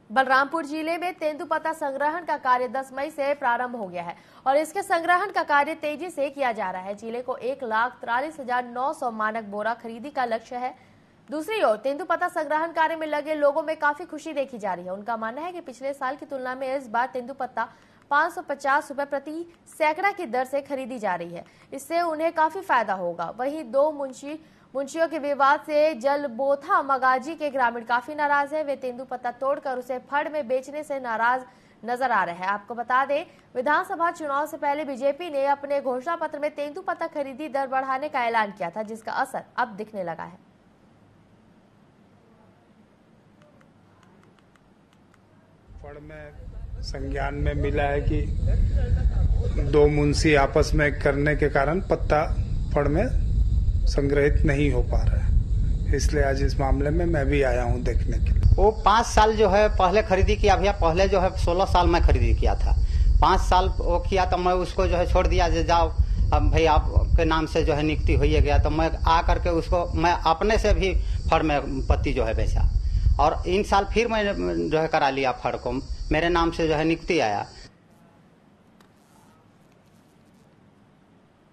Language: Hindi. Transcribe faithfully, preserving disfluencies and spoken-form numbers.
बलरामपुर जिले में तेंदुपत्ता संग्रहण का कार्य दस मई से प्रारंभ हो गया है और इसके संग्रहण का कार्य तेजी से किया जा रहा है। जिले को एक लाख तिरालीस हजार नौ सौ मानक बोरा खरीदी का लक्ष्य है। दूसरी ओर तेंदुपत्ता संग्रहण कार्य में लगे लोगों में काफी खुशी देखी जा रही है। उनका मानना है कि पिछले साल की तुलना में इस बार तेंदुपत्ता पाँच सौ पचास रुपए प्रति सैकड़ा की दर से खरीदी जा रही है। इससे उन्हें काफी फायदा होगा। वहीं दो मुंशी मुंशियों के विवाद से जलबोथा मगाजी के ग्रामीण काफी नाराज है। वे तेंदुपत्ता तोड़कर उसे फड़ में बेचने से नाराज नजर आ रहे हैं। आपको बता दें, विधानसभा चुनाव से पहले बीजेपी ने अपने घोषणा पत्र में तेंदुपत्ता खरीदी दर बढ़ाने का ऐलान किया था, जिसका असर अब दिखने लगा है। फड़ में संज्ञान में मिला है कि दो मुंशी आपस में करने के कारण पत्ता फड़ में संग्रहित नहीं हो पा रहा है, इसलिए आज इस मामले में मैं भी आया हूं देखने के लिए। वो पाँच साल जो है पहले खरीदी किया भैया, पहले जो है सोलह साल में खरीदी किया था। पाँच साल वो किया तो मैं उसको जो है छोड़ दिया, जो जाओ अब भाई आपके नाम से जो है नियुक्ति हो गया, तो मैं आ करके उसको मैं अपने से भी फड़ में पत्ती जो है बेचा और इन साल फिर मैं जो है करा लिया फड़ को, मेरे नाम से जो है नियुक्ति आया।